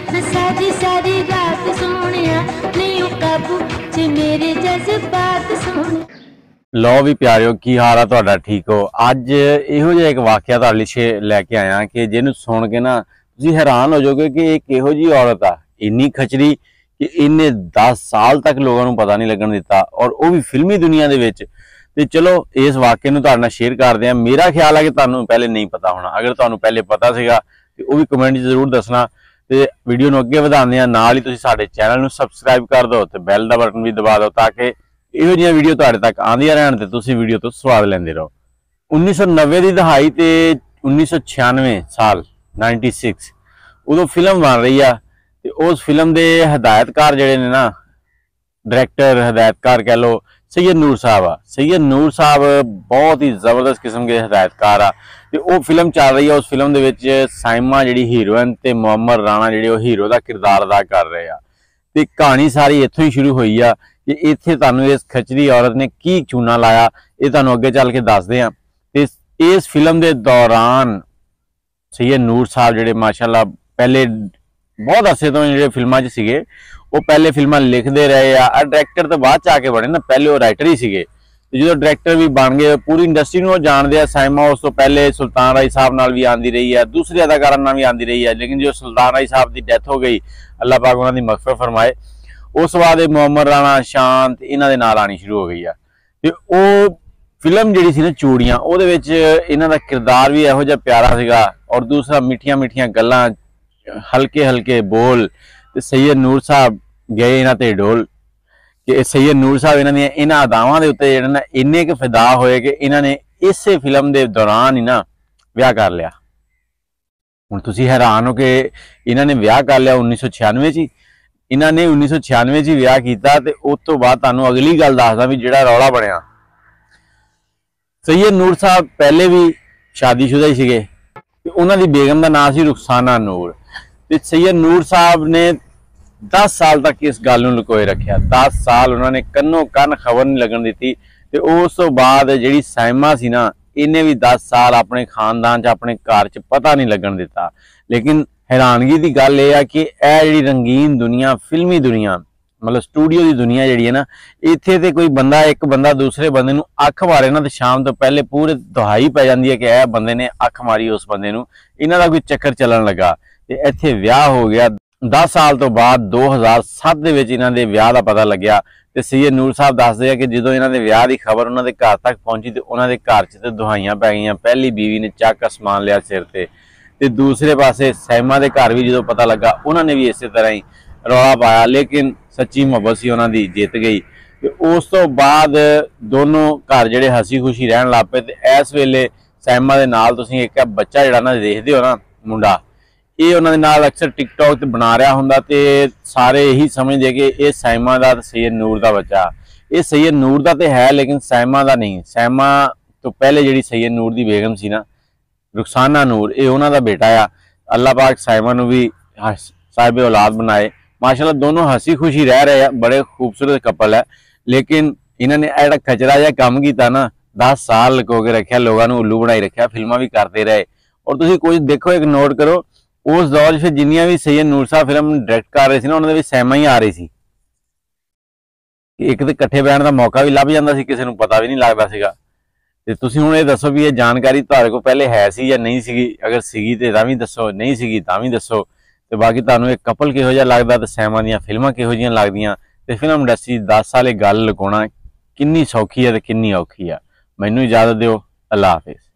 सारी सारी रात सोनिया नहीं काबू च मेरे जज्बात सोने। लो भी प्यारिओ की हाल है तुहाडा ठीक हो। अज इहो जिहा एक वाकया तुहाडे लई लैके आया कि जिहनूं सुण के ना तुसीं हैरान हो जाओगे कि एक इहो जी औरत आ इन्नी खचरी कि इन्हें 10 साल तक लोगों को पता नहीं लगन दिता और वो भी फिल्मी दुनिया दे विच। ते चलो इस वाकये नूं तुहाडे नाल शेयर करदे हां। मेरा ख्याल है कि तुहानूं पहले नहीं पता होना, अगर तुहानूं पहले पता सीगा ते वो भी कमेंट जरूर दसना। ते वीडियो नूं अगे वधांदे हां, नाल ही तुसीं साडे चैनल नूं सबसक्राइब कर दो ते बैल दा बटन भी दबा दो ताकि इहो जिहियां वीडियो तुहाडे तक आंदियां रहण ते तुसीं वीडियो तो स्वाद लैंदे रहो। 1990 की दहाई ते 1996 साल 96 उदों फिल्म बन रही आ ते उस फिल्म के हदायतकार जिहड़े ने ना, डायरैक्टर हदायतकार कह लो, सैयद नूर साहब आ। सैयद नूर साहब बहुत ही जबरदस्त किस्म के हदायतकार आ ते वो फिल्म चल रही है। उस फिल्म दे विच साइमा जिहड़ी हीरोइन ते मोहम्मद राणा जिहड़े वो हीरो का किरदार अदा कर रहे आ। ते कहानी सारी इत्थों ही शुरू हुई आ कि इत्थे तुहानूं इस खचरी औरत ने की चूना लाया, ये तुहानूं अगे चल के दसदे हां। ते इस फिल्म के दौरान सैयद नूर साहब जिहड़े माशाअल्लाह पहले बहुत अरसे तो जिहड़े फिल्मां च सीगे, वो पहले फिल्मां लिखते रहे आ। डायरैक्टर तो बाद च आके बने ना, पहले वो राइटर ही सीगे। जो डायरैक्टर भी बन गए, पूरी इंडस्ट्री को जानते हैं। साइमा उस तो पहले सुल्तान राय साहब नाल भी आंदी रही है, दूसरे अदाकारा नाल भी आंदी रही है, लेकिन जो सुल्तान राय साहब की डेथ हो गई, अल्लाह पाक उन्होंने मगफरत फरमाए, उस बाद मोहम्मद राणा, शांत इन्हां दे नाल आनी शुरू हो गई है। ते ओ फिल्म जिहड़ी सी ना चूड़ियां, उहदे विच इन्हां दा किरदार भी इहो जिहा प्यारा सीगा और दूसरा मिठियां मिठियां गल्लां, हल्के हल्के बोल। ते सैयद नूर साहब गए इन्हां ते डोल कि सैयद नूर साहब इन्हां अदावां दे उत्ते जिहड़े ना इन्ने क फिदा होए कि इन्हां ने इसे फिल्म दे दौरान ही ना विआह कर लिया। हुण तुसीं हैरान हो कि इन्हां ने विआह कर लिया 1996 च। इन्हां ने 1996 च विआह कीता ते उस तो बाद तुहानूं अगली गल दसदा भी जिहड़ा रौला बनिया। सैयद नूर साहब पहले भी शादीशुदा ही सीगे ते उन्हां दी बेगम दा नाम सी रुखसाना नूर। ते सैयद नूर साहब ने 10 साल तक इस गल नूं लुकोए रखिया। 10 साल उन्होंने कन्नो कन खबर नहीं लगन दी। ते उस तो बाद जिहड़ी साइमा सी ना, इन्हें भी 10 साल अपने खानदान च, अपने घर च पता नहीं लगन दिता। लेकिन हैरानगी की गल यह है कि यह जी रंगीन दुनिया, फिल्मी दुनिया, मतलब स्टूडियो की दुनिया जी है ना, इत्थे ते कोई बंदा, एक बंदा दूसरे बंदे नूं अख मारे ना, तो शाम तो पहले पूरे दुहाई पै जाती है कि यह बंदे ने अख मारी उस बंदे नूं, इन्हां दा कोई चक्कर चलन लगा। ते इत्थे विआह हो गया। 10 साल तो बाद 2007 दे विच इन्हां दे विआह दा पता लग्या। ते सैयद नूर साहब दसदे आ कि जदों इन्हां दे विआह दी खबर उन्हां दे घर तक पहुंची ते उन्हां दे घर च ते दुहाइयां पै गईयां। पहली बीवी ने चक आसमान लिया सिर ते दूसरे पासे साइमा दे घर भी जो पता लगा, उन्होंने भी इस तरह ही रौला पाया, लेकिन सच्ची मुहब्बत सी उन्हां दी जित गई। ते उस तो बाद दोनों घर जिहड़े हसी खुशी रहन लग पे। ते इस वेले साइमा दे नाल तुसीं एक बच्चा जिहड़ा ना देखदे हो ना, मुंडा, ये उन्हां दे नाल अक्सर टिकटॉक ते बना रहा हुंदा ते सारे यही समझदे कि ये साइमा दा ते सैयद नूर दा बच्चा। ये सैयद नूर दा ते है लेकिन साइमा दा नहीं। साइमा तो पहले जिहड़ी सैयद नूर दी बेगम सी ना, रुखसाना नूर, ये उन्हां दा बेटा आ। अल्लाह पाक साइमा नूं भी साहिब औलाद बनाए। माशाअल्लाह दोनों हसी खुशी रह रहे हैं, बड़े खूबसूरत कपल है। लेकिन इन्होंने जिहड़ा खचरा जिहा काम कीता ना, 10 साल लुको के रखिया, लोगों नूं उल्लू बनाई रखिया, फिल्मां भी करते रहे। और तुसीं कुछ देखो, एक नोट करो, उस दौर फिर जिन्नियां भी सैयद नूर साहब फिल्म डायरैक्ट कर रहे थे ना, उन्होंने भी साइमा ही आ रही थी। एक तो इकट्ठे बैठने का मौका भी लभ जाता सी, किसी नूं पता भी नहीं लगता सीगा। ते तुसीं हुण ये दसो भी ये जानकारी तुहाडे कोल पहले है सी या नहीं सीगी? अगर सीगी ते तां भी दसो, नहीं सीगी तां भी दसो। ते बाकी तुहानूं एक कपल किहो जिहा लगदा ते साइमा दीयां फिल्मां किहो जिहियां लगदियां ते फिल्म इंडस्ट्री 10 साल गल लुकाउणा किन्नी सौखी है ते किन्नी औखी है। मैनूं इजाजत दिओ। अल्लाह हाफिज़।